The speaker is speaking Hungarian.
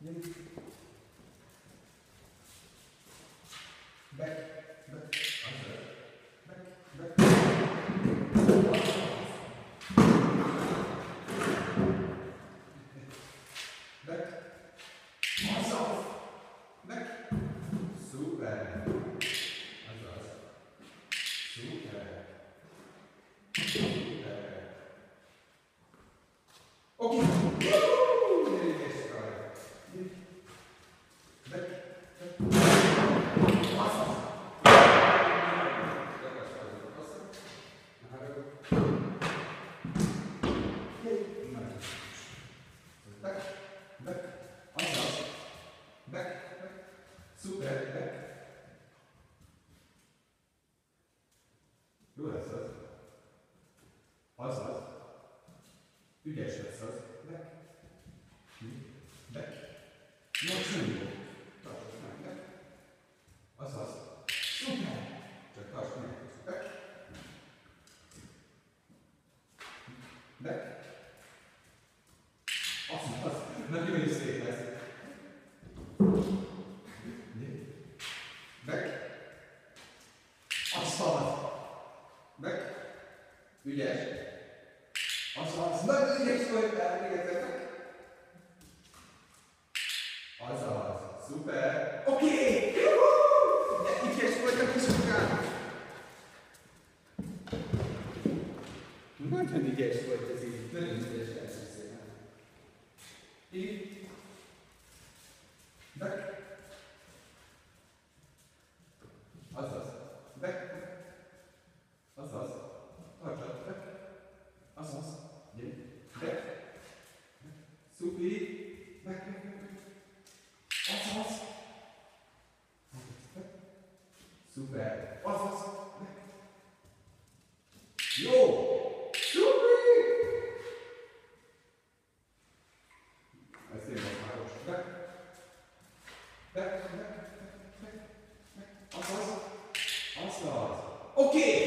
Jó lesz az. Azaz. Ügyes lesz az. Back. Most nem jó. Tartsd meg. Azaz. Szuper. Csak tartsd meg. Back. Azaz. Nagyon is szép lesz. Back. Azaz. Back. Ügyes. Azaz. Nagyon ügyes voltál. Még egyszer meg. Azaz. Szuper. Oké! De ügyes voltak is sokáig. Nagyon ügyes volt ez így. Nagyon ügyes lesz szépen. Így. Back. Azaz. Back. Azaz. Tartsad. Back. Azaz. Gyere. Back. Szupi. Back. Azaz. Szuper. Azaz. Back. Jó. Szupi. Ez én most már most. Back. Back. Azaz. Azaz. Oké.